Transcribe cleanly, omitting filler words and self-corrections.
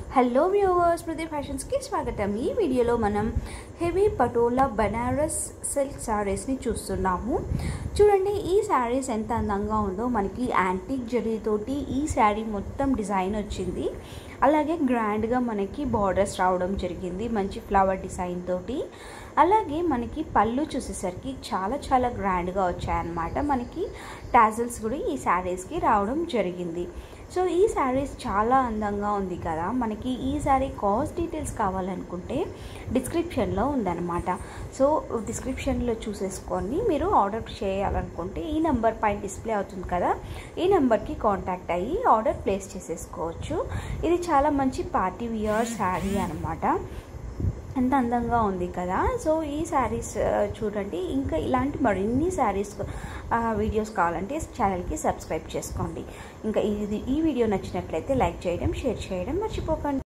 Hello viewers, ప్రతి ఫ్యాషన్స్కి స్వాగతం. ఈ వీడియోలో మనం హెవీ పటోలా బనారస్ సిల్క్ శారీస్ని చూస్తున్నాము. చూడండి, ఈ శారీస్ ఎంత అందంగా ఉందో. మనకి యాంటిక్ జరీతోటి ఈ శారీ మొత్తం డిజైన్ వచ్చింది. అలాగే గ్రాండ్గా మనకి బార్డర్స్ రావడం జరిగింది, మంచి ఫ్లవర్ డిజైన్ తోటి. అలాగే మనకి పళ్ళు చూసేసరికి చాలా గ్రాండ్గా వచ్చాయన్నమాట. మనకి టాజిల్స్ కూడా ఈ శారీస్కి రావడం జరిగింది. సో ఈ శారీస్ చాలా అందంగా ఉంది కదా. మనకి ఈ శారీ కాస్ట్ డీటెయిల్స్ కావాలనుకుంటే డిస్క్రిప్షన్లో ఉందన్నమాట. సో డిస్క్రిప్షన్లో చూసేసుకొని మీరు ఆర్డర్ చేయాలనుకుంటే ఈ నెంబర్ పైన డిస్ప్లే అవుతుంది కదా, ఈ నెంబర్కి కాంటాక్ట్ అయ్యి ఆర్డర్ ప్లేస్ చేసేసుకోవచ్చు. ఇది చాలా మంచి పార్టీ వియర్ శారీ అనమాట. ఎంత అందంగా ఉంది కదా. సో ఈ శారీస్ చూడండి. ఇంకా ఇలాంటి మరిన్ని శారీస్ వీడియోస్ కావాలంటే ఛానల్కి సబ్స్క్రైబ్ చేసుకోండి. ఇంకా ఈ వీడియో నచ్చినట్లయితే లైక్ చేయడం, షేర్ చేయడం మర్చిపోకండి.